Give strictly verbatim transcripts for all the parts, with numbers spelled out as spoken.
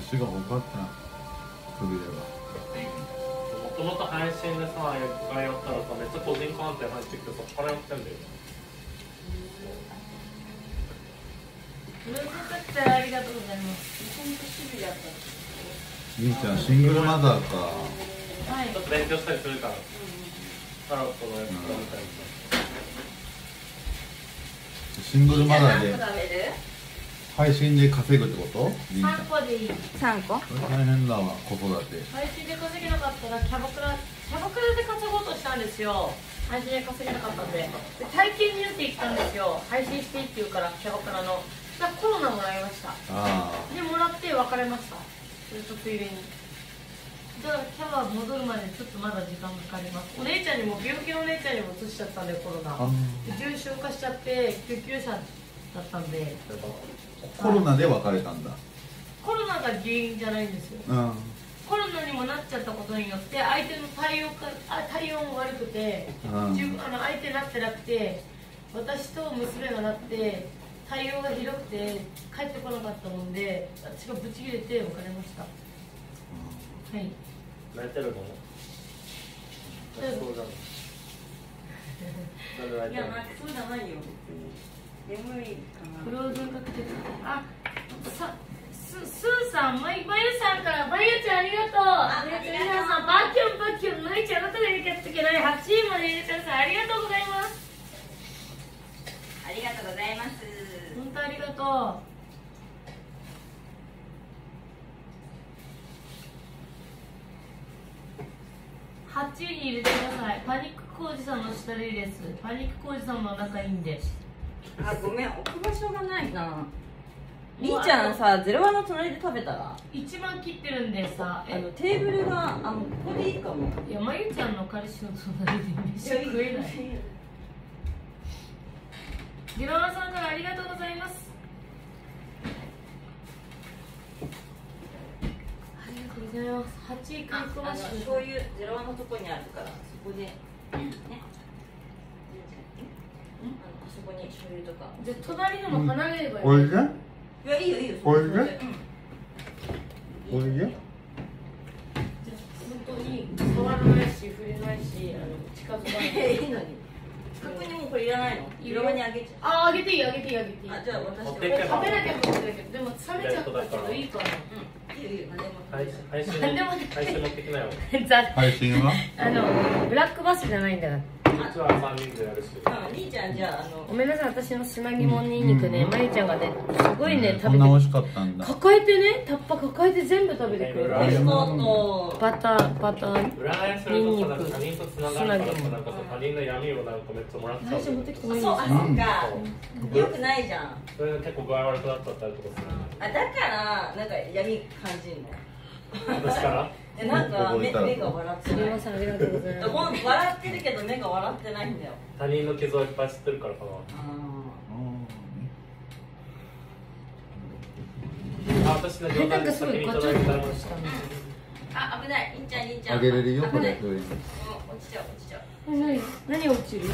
足が多かったな、くびれが。 もともと配信でさ、一回やったらさ、めっちゃ個人鑑定入ってきて、そっからやってんだよ。 ムーズカクテルありがとうございます。本当趣味だった。 りんちゃんシングルマザーか。 はい。 ちょっと勉強したりするから。タロットのやつとか見たりさ。 シングルマザーで何個食べる？ 配信で稼ぐってこと？りんちゃん。 三個でいい。三個？ 大変だわ、子育て。 配信で稼げなかったらキャバクラ、キャバクラで稼ごうとしたんですよ。配信で稼げなかったんで。で体験によってきたんですよ。配信していいって言うからキャバクラの。だからコロナもらいました。 ああ。 でもらって別れました。それとついでに。だからキャバ戻るまでちょっとまだ時間かかります。お姉ちゃんにも病気のお姉ちゃんにも移しちゃったんでコロナ。重症化しちゃって救急車だったんで。 コロナで別れたんだ。 コロナが原因じゃないんですよ。 うん。 コロナにもなっちゃったことによって相手の対応かあ対応も悪くて、 うん、 自分あの相手なってなくて私と娘がなって対応がひどくて帰ってこなかったもんで私がブチ切れて別れました。うん、はい。 泣いてるの？泣きそうじゃない。 いや泣きそうじゃないよ。眠いかな。フローズンかけてる。あ、さ。スーさん、まゆさんから、まゆちゃんありがとう。ありがとう。皆さん、バキュンバキュン、まゆちゃんあなたが入れてけないはちいまで入れてください。ありがとうございます。 ありがとうございます。 本当ありがとう。はちいに入れてください。パニック工事さんの下でいいです。パニック工事さんも仲いいんで。 あ、ごめん、置く場所がないな。りーちゃんさ、ゼロワンの隣で食べたら一番切ってるんでさ、 あのテーブルがあのここでいいかも。 いや、まゆちゃんの彼氏の隣で飯食えない。ゼロワンさんからありがとうございます。ありがとうございます。はちいかいくましく醤油ゼロワンのとこにあるからそこでね。あそこに醤油とか。 じゃ隣のも離れればいい。 おいで。 いや、いいよいいよ。 おいで。おいで。 じゃ本当に触らないし触れないし、あの近づかない。 いいのに。近くにもこれいらないの？色場にあげちゃう。 あ、あげていいあげていいあげていい。 あ、じゃあ私これ食べなきゃ持ってるけど、でも冷めちゃったけどいいかな。 うん。いいよいいよ。何でも。 配信何でも配信持ってきなよ。 配信は？ あのブラックバスじゃないんだから。 実はさんにんでやるし。 あ、りーちゃんじゃああの。 ごめんなさい、私の砂肝ニンニクね、まゆちゃんがね、すごいね食べて。 こんな美味しかったんだ。 抱えてね、タッパ抱えて全部食べてくれる。 ありがとう。 バターバター。 占いするとさ、他人とつながるからさ、なんかさ、他人の闇をなんかめっちゃもらっちゃう。 最初持ってきてもいいそう、 ですか？ あ、そっか。よくないじゃん。 それで結構具合悪くなっちゃったりとかする。 あ、だからなんか闇感じんの。 私から？ え、なんか目目が笑ってない。 すみません、ありがとうございます。 笑ってるけど目が笑ってないんだよ。 他人の傷をいっぱい知ってるからかな。あ、私のなんかすごいガチャッとしたね。 あ、危ない。りんちゃん、りんちゃん。 あげれるよ、これ。 落ちちゃう、落ちちゃう。 何何落ちる？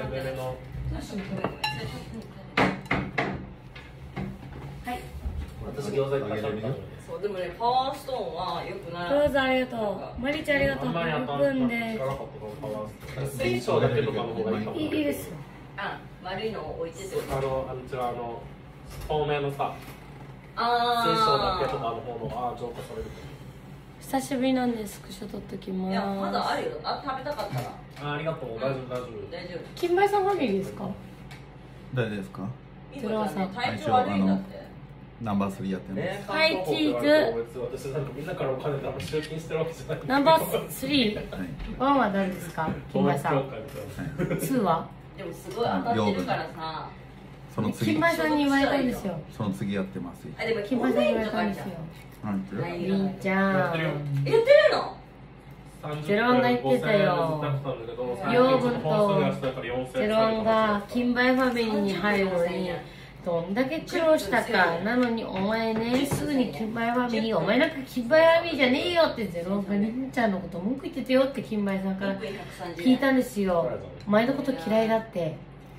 はい。 私餃子いっぱい食べたの。 そう、でもね、パワーストーンは良くない。 どうぞありがとう。マリちゃんありがとう。ごふんで。 水晶だけとかの方がいいかも。 いいですよ。 あ、丸いのを置いてて。 あの、あのちらあの透明のさ、 あ水晶だけとかの方のあ浄化される。 久しぶりなんでスクショ撮っときます。 いや、まだあるよ。あ、食べたかったら。 あ、ありがとう。大丈夫、大丈夫。 大丈夫。 金梅さんファミリーですか？ 誰ですか？ いい子ちゃんね、体調悪いんだって。 ナンバースリーやってます。 はい、チーズ。 私なんかみんなからお金多分集金してるわけじゃない。 ナンバースリー。ワンは誰ですか？金梅さん。ツーは？ でもすごい当たってるからさ。 その次。 金梅さんに言われたんですよ。 その次やってます。 あ、でも金梅さんに言われたんですよ。りんちゃん。 やってるの？ ゼロワンが言ってたよ。養分とゼロワンが金梅ファミリーに入るのにどんだけ苦労したか。なのにお前ね、すぐに金梅ファミリー、お前なんか金梅ファミリーじゃねえよってゼロワンがりんちゃんのこと文句言ってたよって金梅さんから聞いたんですよ。お前のこと嫌いだって。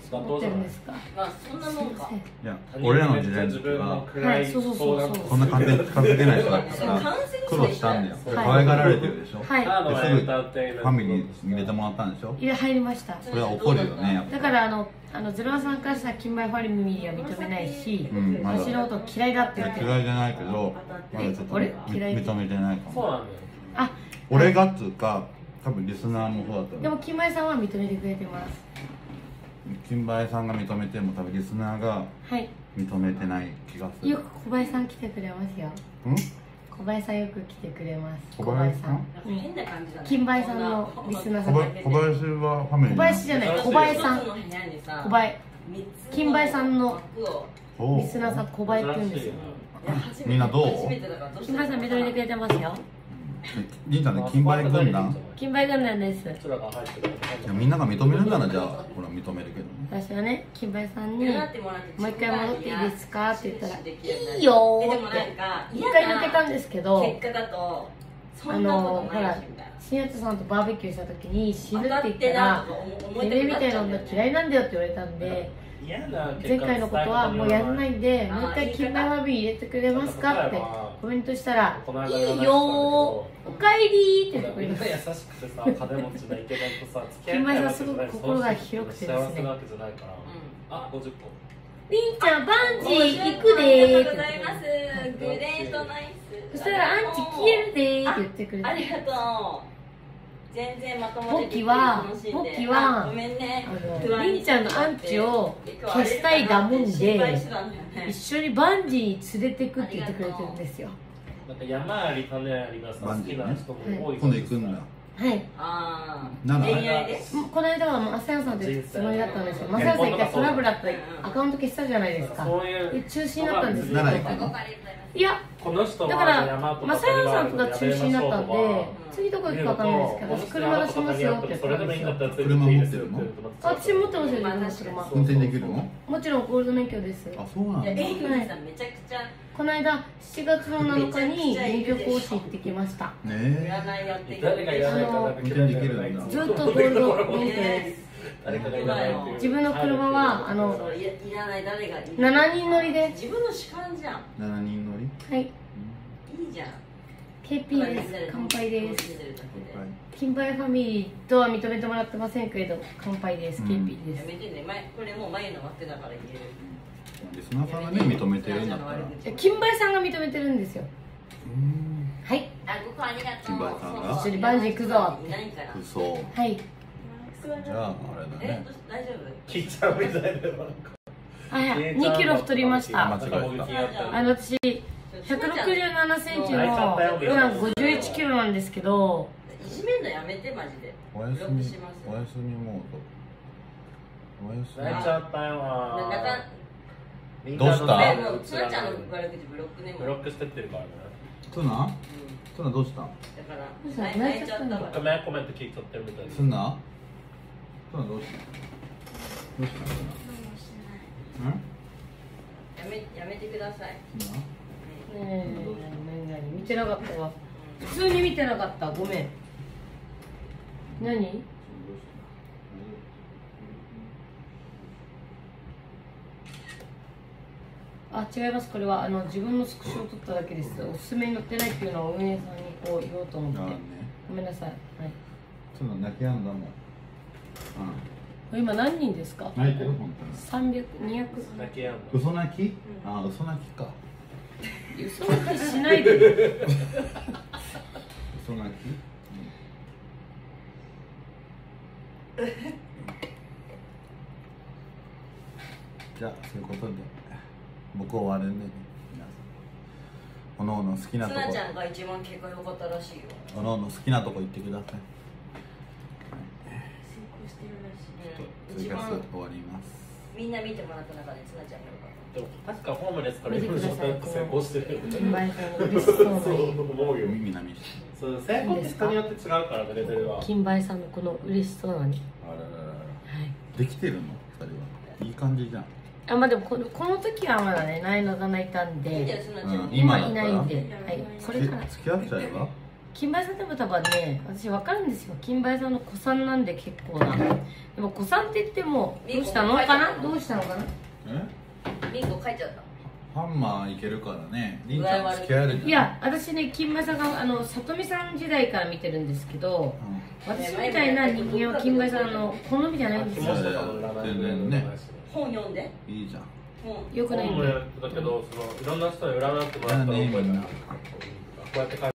持ってるんですか。 まあそんなもんか。 いや俺らの時代の時ははいそうそうそうそうこんな感じで近づけない人だったから苦労したんだよ。可愛がられてるでしょ。 はいですぐファミリーに入れてもらったんでしょ。 入れ入りました。 それは怒るよねやっぱ。 だからあのあのゼロワンさんからしたら金梅ファミリーは認めないし、 うんまだ私のこと嫌いだって言ってる。 嫌いじゃないけどまだちょっと俺嫌い認めてないかも。 そうなんだよ。 あ、 俺がっつうか多分リスナーもそうだったでの。 も金梅さんは認めてくれてます。 金梅さんが認めても多分リスナーがはい。 認めてない気がする。 よく小林さん来てくれますよ。 うん？ 小林さんよく来てくれます。 小林さん？ なんか変な感じだね。 金梅さんのリスナーさ小ん。 林小林はファミリーなの。 小林じゃない、小林さん。 一つの部屋にさ小林。金梅さんの枠をおうリスナーさん小林って言うんですよ。 いや初めてみんなどう初めてだからどうして金梅さん認めてくれてますよ。 りんちゃんね金梅軍団。 金梅軍団です。 こちらが入ってる。 いやみんなが認めるならじゃあほら認めるけどね。 私はね、金梅さんにやってもらってもう一回戻っていいですかって言ったらいいいよえでもなんーってか一回抜けたんですけど、 結果だとそあんなこのほらとないしみたいな新八さんとバーベキューした時に死ぬって言った当たってならとか思ていたくなっめえみたいなちゃうんだよね女嫌いなんだよって言われたんで、 嫌な前回のことはもうやらないんであーもう一回金梅ファミリー入れてくれますかってコメントしたらこの間いいよーおかえりーって言ってくれます。 優しくてさ、金持ちなイケメンとさ、付き合いたいわけじゃない。 心が広くてですね幸せなわけじゃないから。あ、ごじゅっぽん。 りんちゃんバンジー行くでありーってがとうございますグレートナイスそしたらアンチ消えるでーって言ってくれて、 ありがとう全然まともでボキは楽しんでボキはあごめんねあのりんちゃんのアンチを消したいだもんで心配してたんだよね一緒にバンジーに連れてくって言ってくれてるんですよ。 なんか山あり種ありがさ、好きな人も多い。 今度行くんだ。 はい。 ああなんだ恋愛でもうこの間はもう朝やさんと行くつもりだったんですよ。朝やさん一回トラブルあってアカウント消したじゃないですか。 そういうで中止になったんですけど、 奈良行くの？ いやこの人だから正代さんとか中止になったんで次どこ行くかわかんないですけど、私車出しますよって言っそれたんですよ。 でもいいんだったら連れていいですよって言うと私持ってますよ自分の車。 運転できるの？ もちろんゴールド免許です。 あそうなんだ。 いやねエイミさんめちゃくちゃこの間しちがつのなのかに免許講師行ってきました。 え。 占いやって誰がいらないかなんか決めてるんだずっとゴールド免許です。 誰かがいらないっていう自分の車はあのそういやいらない誰がいるしちにん乗りで、 自分の主観じゃん七人乗り？ はい、 いいじゃんケーピー です。乾杯です。 はい。 金梅ファミリーとは認めてもらってませんけれど乾杯です。 うんケーピー です。 やめてね前これもう眉の枠だから言えるリスナーさんがね認めてるんだったら。 いや金梅さんが認めてるんですよ。 うん。 はい、 あここありがとう金梅さんが一緒にバンジー行くぞいないから嘘。 はい。 じゃああれだえね。 どうし大丈夫聞いちゃうみたいでなんかあ、はい、にキロ太りました。 間違えたあの私ひゃくろくじゅうななセンチの普段ごじゅういちキロなんですけど、 いじめんのやめてマジでおやすみブロックしますおやすみモード。おやすみ。 泣いちゃったよななんかみんどうしたえなのもうつなちゃんの悪口ブロックねもうブロックしてってるからねツナ？ うんツナどうした？ だからどうした泣い泣いちゃったわごめんコメント聞いちゃってるみたいですツナ？ツナどうした？どうしたツナ？ん？ やめやめてくださいツナ？ ねえ、何何見てなかったわ。普通に見てなかった。ごめん。何？あ、違います。これはあの自分のスクショを撮っただけです。おすすめに載ってないっていうのを運営さんにこう言おうと思って。 ああね。 ごめんなさい。はい。 ツナ泣きやんだもん。 今何人ですか？ 泣いてる本三百、二百。 泣きやんだ当に。嘘泣き？ああ嘘泣きか。 嘘泣きしないで。 嘘泣き？じゃあそういうことで僕終わるんでね。皆さんおのおの好きなとこつなちゃんが一番結果良かったらしいよおのおの好きなとこ行ってください。 成功してるらしいツイ一番キャス終わります。 みんな見てもらった中でつなちゃんが良かっでも確かホームレスから見てください成功してるみたいな金梅さんの嬉しそうなそう思うよ南市。 そう成功って人によって違うからねレベルは金梅さんのこの嬉しそうなに。 あららららら。 はい。 できてるの二人は。いい感じじゃん。 あ、まあでもこのこの時はまだねないのが泣いたんたいいんだよで、 つなちゃんうん今今だったらいないんで、はい。これから付き合っちゃえば？ 金梅さんでも多分ね、私分かるんですよ。金梅さんの子さんなんで結構な。でも子さんって言ってもどうしたのかな、どうしたのかな。 リンゴ書いちゃった。 ハンマーいけるからね。りんちゃん付き合えるじゃん。 いや、私ね、金梅さんがあの里見さん時代から見てるんですけど、うん、私みたいな人間は金梅さんの好みじゃないんですよ。 全然ね。 本読んで。 いいじゃん。 よくないんだけど、そのいろんな人に占ってもらったのを覚えた。こうやって